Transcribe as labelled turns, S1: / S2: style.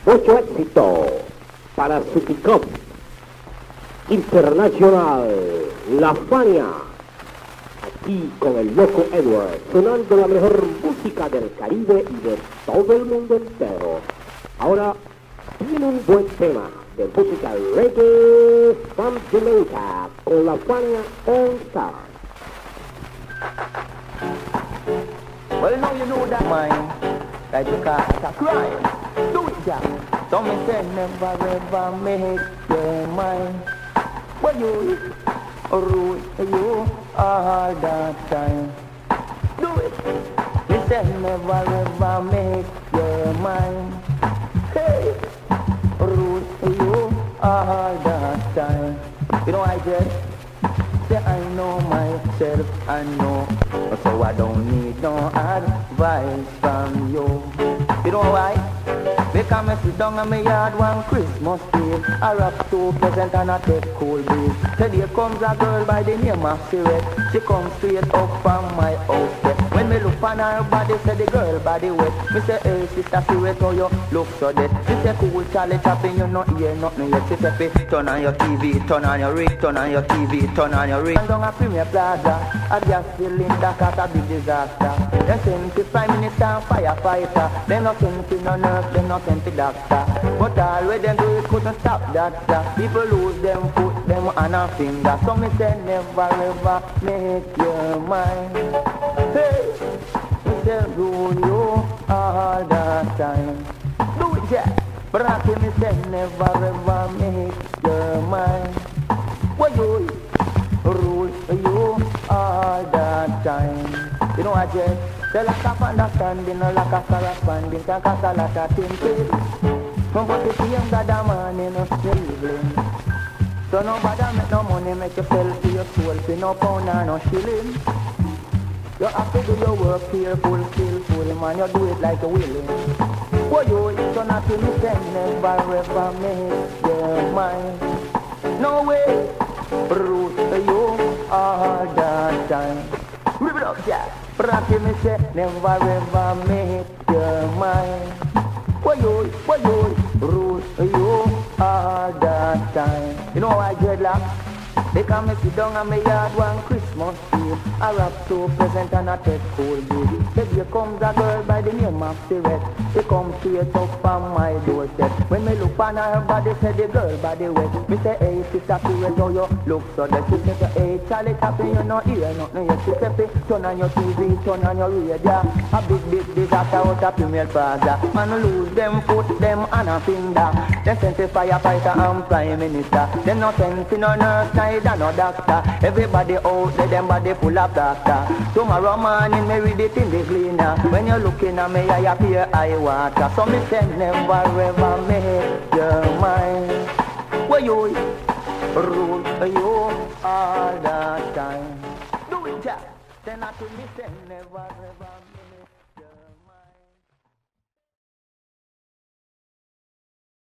S1: Mucho éxito para su pick-up internacional, La Fania. Aquí con el loco Edward, sonando la mejor música del Caribe y de todo el mundo entero. Ahora tiene un buen tema de música reggae from Jamaica con La Fania All Star.
S2: Well, now you know that mine, like you call it a crime. Do it, Jack. So me say never ever make your mind. But you rule you all that time. Do it. Me say never ever make your mind. Hey, rule you all that time. You know I just say I know myself, I know. So I don't need no advice from you. You know why? Because me sit down in my yard one Christmas Eve. I rap so pleasant and I take cool breeze. Today comes a girl by the name of Sirette. She comes straight up from my outset. When me look on her body, say the girl body wet. Me say, hey sister Sirette, how you look so dead? She say, cool Charlie Chaplin, you not hear nothing yet. She say, turn on your TV, turn on your rig, turn on your TV, turn on your rig. And down a Premier Plaza, a gas cylinder cause a big disaster. They send to Prime Minister and firefighter. They not send to no nurse, they not send to doctor. But all we them do is couldn't stop that, sir. People lose them foot, them on a finger. So me say never ever make your mind. Hey, me say rule you all the time. Do it, yeah. But I me say never ever make your mind. What you rule you all the time. You know I just the lack of understanding, the lack of corresponding, can cause a lot of things. But if you ain't got the money, no stealing. So nobody make no money, make you sell to your soul, for no pound or no shilling. You have to do your work careful, skillful, man, you do it like a willing. Boy, you, it's so not to me, never ever make your mind. No way, root you all the time. Rip it up, Jack. Rocky me say, never ever make your mind. Why you, rule you all the time. You know I dreadlock? They come me sit down on my yard one Christmas Eve. I rap so pleasant and I take cool baby. Then here comes a girl by the name of Sirette. She comes straight up on my doorstep. When me look on her body, say the girl body wet. Me say, hey sister Sirette, how you look so dead? She say, hey Charlie Chaplin, you not hear nothing yet. She say, turn on your TV, turn on your radio. A big disaster out of Premier Plaza. Man lose them foot, them and a finger. They send the firefighter and Prime Minister. They not send to no nurse, neither no doctor. Everybody out there, them body full of doctor. Tomorrow morning, me read it in the cleaner. When you're looking at me, I appear eye water. So me say never ever make your mind. Where you rule you all the time. Do it, Jack. Then I to me say never ever make